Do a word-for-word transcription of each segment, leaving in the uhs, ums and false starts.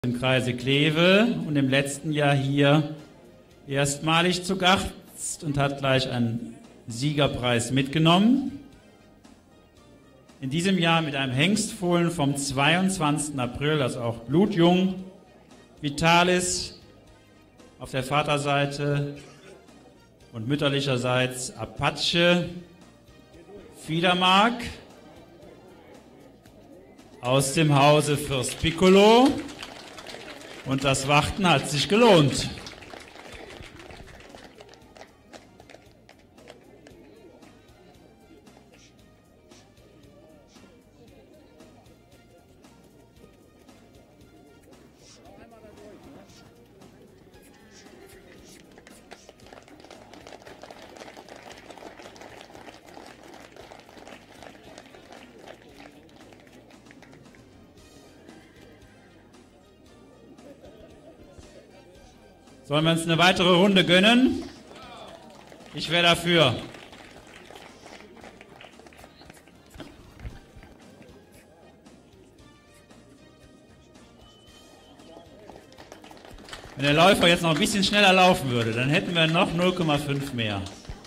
Im Kreise Kleve und im letzten Jahr hier erstmalig zu Gast und hat gleich einen Siegerpreis mitgenommen. In diesem Jahr mit einem Hengstfohlen vom zweiundzwanzigsten April, das auch blutjung, Vitalis auf der Vaterseite und mütterlicherseits Apache, Fiedermark aus dem Hause Fürst Piccolo. Und das Warten hat sich gelohnt. Sollen wir uns eine weitere Runde gönnen? Ich wäre dafür. Wenn der Läufer jetzt noch ein bisschen schneller laufen würde, dann hätten wir noch null Komma fünf mehr.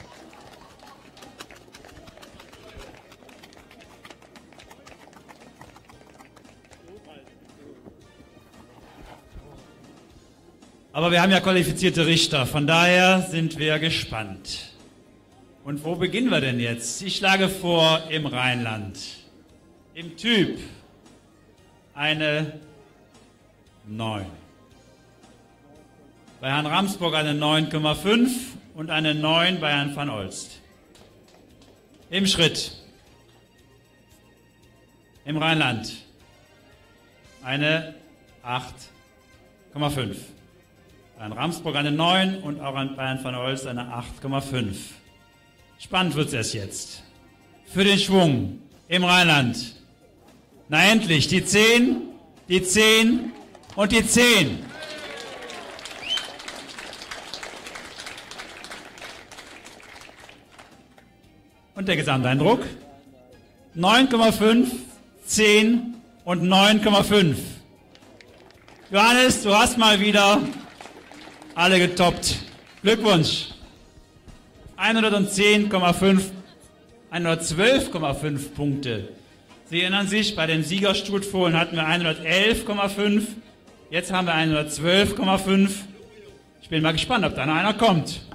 Aber wir haben ja qualifizierte Richter, von daher sind wir gespannt. Und wo beginnen wir denn jetzt? Ich schlage vor, im Rheinland. Im Typ eine neun. Bei Herrn Ramsburg eine neun Komma fünf und eine neun bei Herrn van Olst. Im Schritt. Im Rheinland eine acht Komma fünf. Bei Herrn Ramsburg eine neun und auch bei Herrn van Olst eine acht Komma fünf. Spannend wird es jetzt. Für den Schwung im Rheinland. Na endlich, die zehn, die zehn und die zehn. Und der Gesamteindruck? neun Komma fünf, zehn und neun Komma fünf. Johannes, du hast mal wieder alle getoppt. Glückwunsch. hundertzehn Komma fünf, hundertzwölf Komma fünf Punkte. Sie erinnern sich, bei den Siegerstutfohlen hatten wir hundertelf Komma fünf. Jetzt haben wir hundertzwölf Komma fünf. Ich bin mal gespannt, ob da noch einer kommt.